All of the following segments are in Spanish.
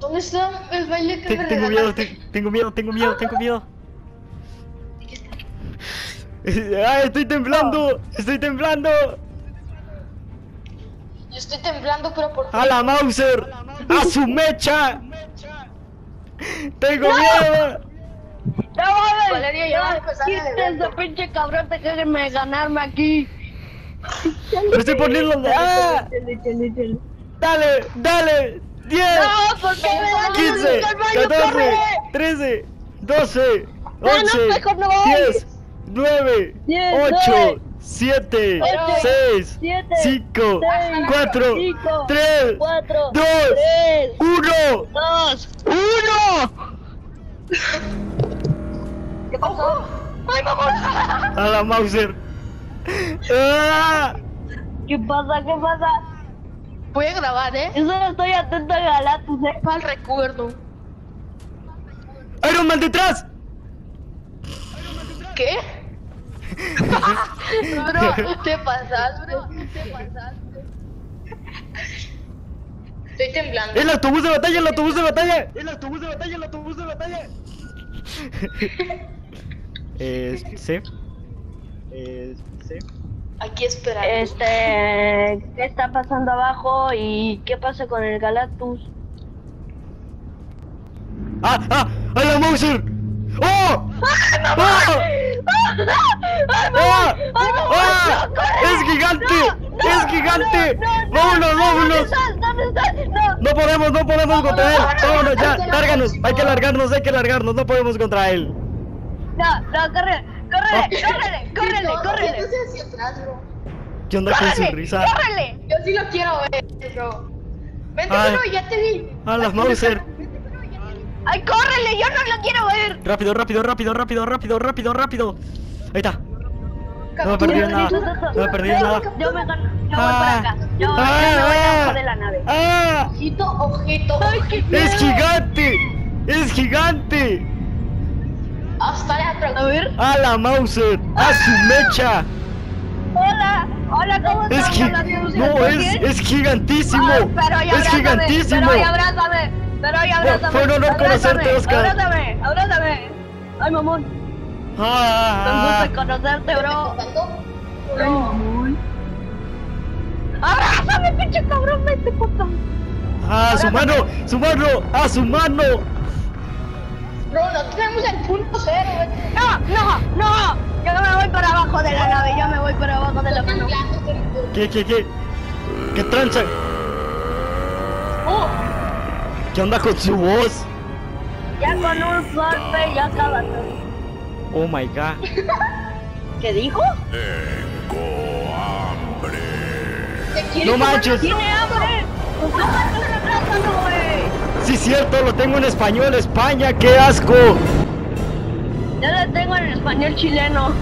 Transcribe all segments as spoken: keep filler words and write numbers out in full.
¿Dónde está el baile que Te- me Tengo miedo, regalaste? te- tengo miedo, tengo miedo, tengo miedo. ¡Ay, estoy temblando! ¡Estoy temblando! Yo estoy temblando, pero por... ¡A la Mauser! ¡A su mecha! ¡Tengo miedo! ¡No mames! Valeria, ya va a empezar el Quítense, evento. pinche cabrón, déjenme ganarme aquí. ¡Me estoy poniendo! ¡Ah! Chale, chale, chale. ¡Dale! ¡Dale! ¡diez! ¡No! ¿Por qué me dan quince, el baño? catorce, ¡Corre! trece, doce, No, no, once, mejor no voy. diez, nueve, diez, ocho, nueve, siete, ocho, seis, siete, cinco, seis, cuatro, cinco, tres, cuatro, dos, tres, uno. dos, uno. ¿Qué pasó? ¡Ay, vamos! A la Mauser. ¡Ah! ¿Qué pasa? ¿Qué pasa? Voy a grabar, ¿eh? Yo solo estoy atento a Galactus, eh. Para el recuerdo. ¡Iron Man detrás! ¿Qué? Bro, te pasas, bro. Te pasas. Estoy temblando. ¡El autobús de batalla! ¡El autobús de batalla! ¡El autobús de batalla! ¡El autobús de batalla! eh, sí. Eh, sí. Aquí esperando. Este, ¿qué está pasando abajo y qué pasa con el Galactus? ¡Ah! ¡Ah! ¡A la Mauser! ¡Oh! ¡Ah! ¡Ah! ¡Ah! ¡Es gigante! ¡Es gigante! ¡Vámonos, vámonos! ¿Dónde estás? No. ¡No podemos, no podemos contra él! ¡Vámonos ya! ¡Lárganos! Hay que largarnos, hay que largarnos, no podemos contra él. No, no, corre, córrele, córrele, córrele, córrele. Entonces hacia atrás, bro. ¿Qué onda con su Córrele, risa? córrele. Yo sí lo quiero ver, bro. Vente, Ay. bro, ya te vi. ¡A las Mauser! Ay, córrele, yo no lo quiero ver. Rápido, rápido, rápido, rápido, rápido, rápido, rápido. Ahí está. No me he perdido nada. No me he perdido nada. Yo me gano, yo voy Ah. para acá. Yo, yo Ah. me voy abajo de la nave. ¡Ah! Ojito, ojito. ¡Es gigante! ¡Es gigante! Hasta la A próxima. ver. ¡A la Mauser! ¡A su mecha! Hola, hola, ¿cómo Es estás? que Galactus? no, ¿Estás es, bien? es gigantísimo. Ay, pero ya Es abrázame, gigantísimo. Pero ya abrázame, pero ya abrázame. fue un honor abrázame, conocerte, Oscar. Abrázame, abrázame. Ay, mamón, me Ah, gusta conocerte, bro. ¿Pasando? Ay, mamón. Abrázame, pinche cabrón, vete, puta. ah, su mano, su mano, a su mano. Bro, no tenemos el punto cero, vete. No, no, no. Yo me voy para abajo de la nave, yo me voy para abajo de la Estoy nave. temblando, estoy temblando. ¿Qué, qué, qué? ¿Qué tranza? Oh, ¿Qué onda con su voz? Ya con un golpe ya acaba todo. Oh my god. ¿Qué dijo? ¿te quieres No comer? manches. ¡Tiene hambre! ¡Pues tómate un plátano, güey! Sí, cierto, lo tengo en español, España, qué asco. Yo lo tengo en español chileno.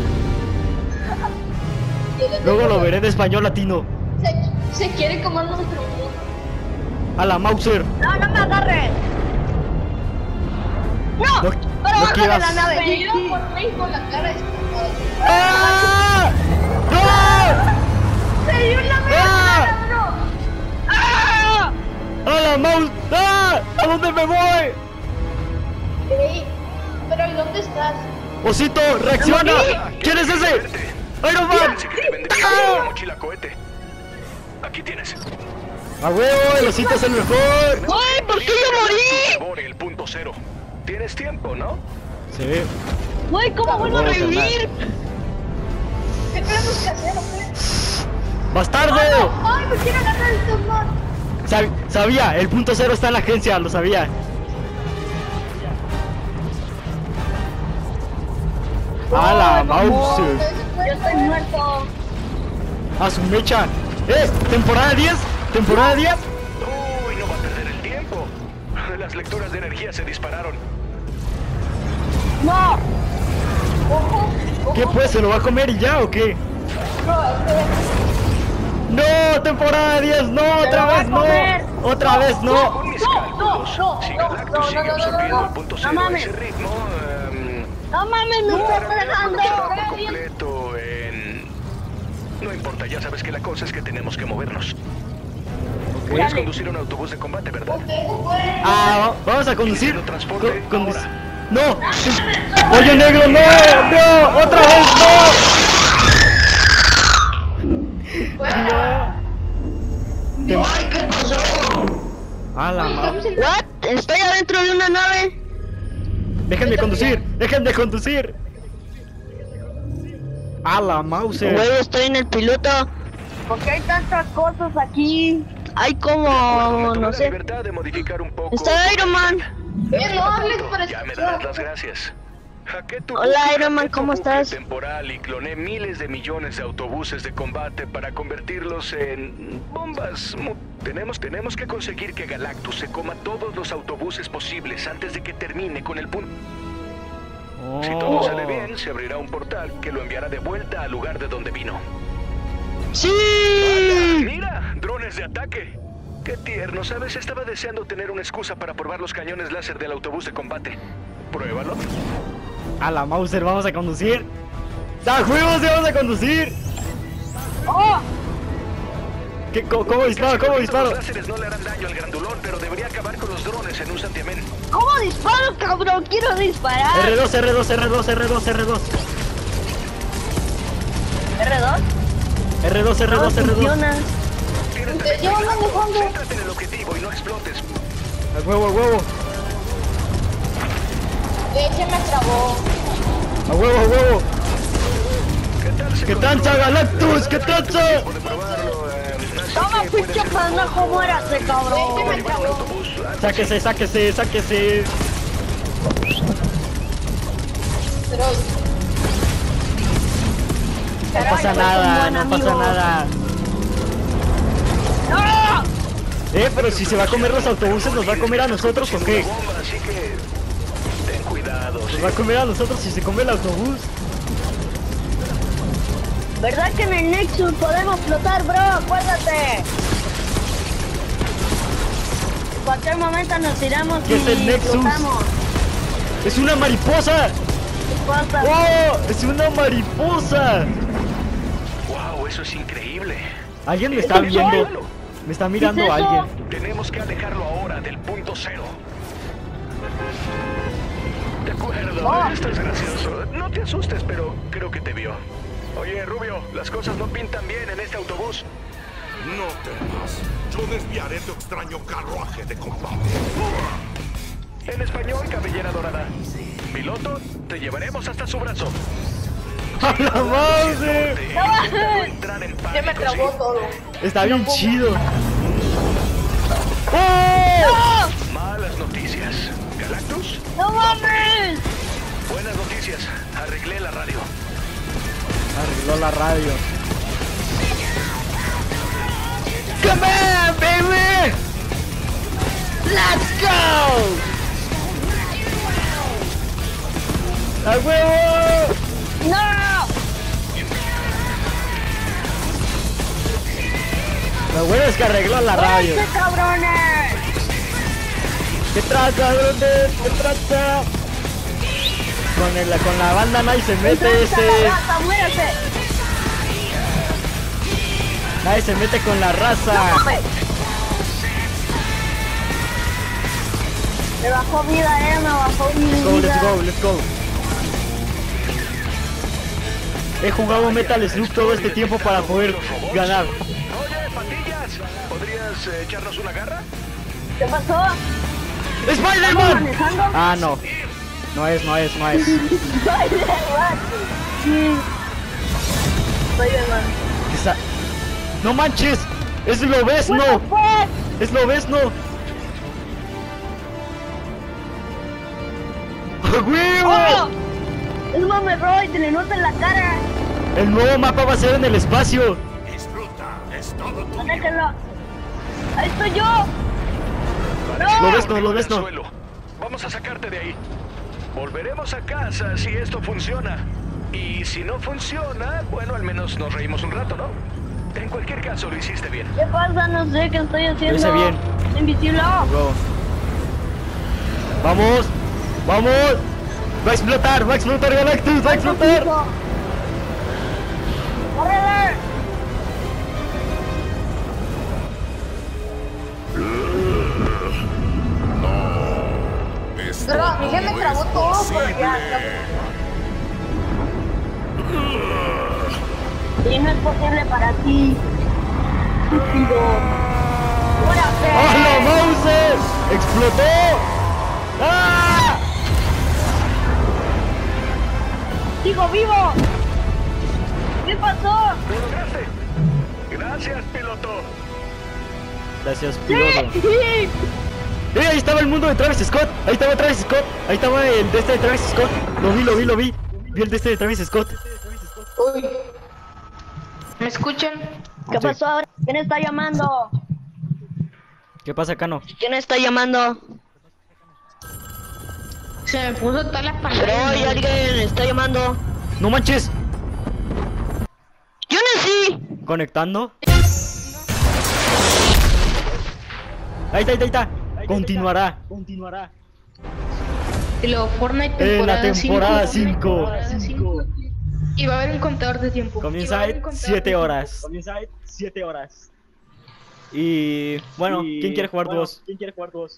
Luego lo veré en español latino. Se, se quiere comer nuestro mundo. A la Mauser. No, no me agarres. ¡No! No- ¡Para no abajo de quieras. la nave! Venido por mí con la cara explotada. ¡Ah! ¡No! ¡Se dio la ¡Ah! mierda, bro! ¡Ah! ¡A la Maus! ¡Ah! ¿A dónde me voy? Ey, pero ¿y dónde estás? Osito, reacciona. ¿Quién es ese? Iron Man. Pensé que te vendría ¡Ah! una mochila cohete. Aquí tienes. A huevo, el osito es el mejor. ¡Ay, por qué yo morí! Devore el punto cero. Tienes tiempo, ¿no? Sí. Güey, ¿cómo vuelvo a No, revivir? ¿Qué tenemos que hacer, o qué? ¡Bastardo! ¡Ay, me quiero ganar el tomate! Sab- sabía, el punto cero está en la agencia, lo sabía. A la Ay, mamón. Mauser. Yo estoy muerto. A su mecha. ¿Eh? ¿Temporada diez? ¿Temporada diez? Uy, no va a perder el tiempo. Las lecturas de energía se dispararon. ¡No! Ojo, ojo. ¿Qué pues? ¿Se lo va a comer y ya o qué? Bro, este ¡No! ¡Temporada diez! ¡No! ¡Se ¡Otra lo va vez a no! comer! ¡Otra vez no! Con mis no, cálculos, no, si no, Galactus no, sigue no, no, absorbiendo no, el punto no cero a mames. ese ritmo, em, ¡No mames, me estás pegando! por completo en... No importa, ya sabes que la cosa es que tenemos que movernos. Ok. Puedes Dale. conducir un autobús de combate, ¿verdad? Ah, vamos a conducir. Inicia el transporte Co- conduc- ahora. No. Oye, negro, no, no, otra vez no. Te- A la madre. What? Estoy adentro de una nave. Dejen de conducir, dejen de conducir. A la Mauser. Güey, estoy en el piloto. ¿Por qué hay tantas cosas aquí? Hay como, Me tomé no la sé. libertad de modificar un poco. Está Iron Man. Eh, no hables por Ya me eso. darás las gracias. Hacké tu Hola, buque, Iron Man, hacké tu ¿cómo buque estás? temporal y cloné miles de millones de autobuses de combate para convertirlos en bombas. mu- Tenemos, tenemos que conseguir que Galactus se coma todos los autobuses posibles antes de que termine con el punto. Si todo sale bien, se abrirá un portal que lo enviará de vuelta al lugar de donde vino. Sí. ¡Mira! ¡Drones de ataque! ¡Qué tierno! ¿Sabes? Estaba deseando tener una excusa para probar los cañones láser del autobús de combate. Pruébalo. A la Mauser, vamos a conducir. ¡Da huevos, vamos a conducir! ¡Oh! ¿Qué, co- ¿Cómo disparo? ¿Cómo disparo? Los láseres no le harán daño al grandulón, pero debería acabar con los drones en un santiamén. ¿Cómo disparo, cabrón? Quiero disparar. R dos, R dos, R dos, R dos, R dos. ¿R dos? R dos, R No dos, R dos. funciona. Tienes Te llevo cuidado. manejando. Céntrate en el objetivo y no explotes. A huevo, a huevo. Eh, se me trabó. A huevo, a huevo. ¿Qué tal se ¿Qué controla? tranza, Galactus? ¿Qué tranza? Tiempo de probarlo, eh, así Toma, que puede pinche ser un pendejo, poco muérase, Eh, se cabrón. me arriba del trabó. autobús, algo Sáquese, sáquese, sáquese. Pero. No pasa nada, no pasa nada. ¡No! Eh, pero si se va a comer los autobuses, ¿nos va a comer a nosotros o qué? bomba, así que ten cuidado. ¿sí? ¿Nos va a comer a nosotros si se come el autobús? ¿Verdad que en el Nexus podemos flotar, bro? Acuérdate. En cualquier momento nos tiramos ¿Qué es el y Nexus? flotamos. ¡Es una mariposa! ¿Qué pasa? ¡Oh! ¡Es una mariposa! Wow, eso es increíble. Alguien me está viendo. Suéltalo. Me está mirando ¿Qué es eso? alguien. Tenemos que alejarlo ahora del punto cero. De acuerdo, Oh. estás gracioso. No te asustes, pero creo que te vio. Oye, Rubio, las cosas no pintan bien en este autobús. No temas. Yo desviaré tu extraño carruaje de combate. En español, cabellera dorada. Piloto, te llevaremos hasta su brazo. ¡A la madre! Intentando entrar en Se me pánico, trabó ¿sí? todo. Está bien chido. ¡Oh! Malas noticias. ¿Galactus? ¡No mames! Buenas noticias. Arreglé la radio. Arregló la radio. ¡Come on, baby! ¡Let's go! ¡A huevo! ¡No! Lo bueno es que arregló la radio. ¡Muérete, cabrones! ¿Qué trata, dónde? ¿Qué trata? Con, el, con la banda nadie se mete ¡Muérete, ese. la raza, muérete! Nadie se mete con la raza. Me bajó vida, eh, me bajó mi Let's go, let's vida. go, let's go. He jugado Metal Slug todo este tiempo para poder ganar. Oye, patillas, ¿podrías eh, echarnos una garra? ¿Qué pasó? ¡Spider-Man! ¿Estamos manejando? Ah, no. No es, no es, no es. Spider-Man. Sí. Spider-Man. ¿Qué está? ¡No manches! ¡Es Lobezno! What the fuck? ¡Es Lobezno! ¡A huevo! ¡Oh! Es Mame Roy, te le nota en la cara. El nuevo mapa va a ser en el espacio. Disfruta. Es todo tuyo. Déjenlo. ¡Ahí estoy yo! Lo ves, no, lo Al ves, no. suelo. Vamos a sacarte de ahí. Volveremos a casa si esto funciona. Y si no funciona, bueno, al menos nos reímos un rato, ¿no? En cualquier caso, lo hiciste bien. ¿Qué pasa? No sé qué estoy haciendo. hice bien. Invisible. Go. ¡Vamos! ¡Vamos! ¡Va a explotar! ¡Va a explotar Galactus! ¡Va a explotar! ¡Córrele! Se me trabó todo, pero ya. Y no es posible para ti. Estúpido. ¡Ahora, ¡Oh, no, Moses! ¡Explotó! ¡Ah! ¡Sigo vivo! ¿Qué pasó? ¡Lo lograste! Gracias, piloto. Gracias, piloto. ¡Sí! ¡Eh, ahí estaba el mundo de Travis Scott! Ahí estaba Travis Scott. Ahí estaba el de este de Travis Scott. Lo vi, lo vi, lo vi. Vi el de este de Travis Scott. Uy. ¿Me escuchan? ¿Qué Sí. pasó ahora? ¿Quién está llamando? ¿Qué pasa, Cano? ¿Quién está llamando? Se me puso todas las Pero pantallas. hoy alguien está llamando. ¡No manches! ¡Yo nací! Conectando. Ahí está, ahí está, ahí está. Continuará. Continuará. Y luego Fortnite En la temporada temporada cinco. cinco. Y va a haber un contador de tiempo. Y va Comienza a haber en un contador de siete tiempo. horas. Comienza en siete horas. Y bueno, ¿quién quiere jugar dos? ¿Quién quiere jugar dos?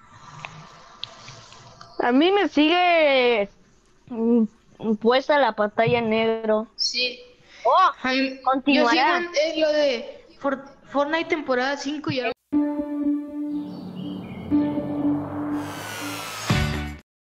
A mí me sigue mm, puesta la pantalla en negro. Sí. ¡Oh! A mí- Continuará. Yo sigo en- eh, lo de For- Fortnite temporada cinco y ahora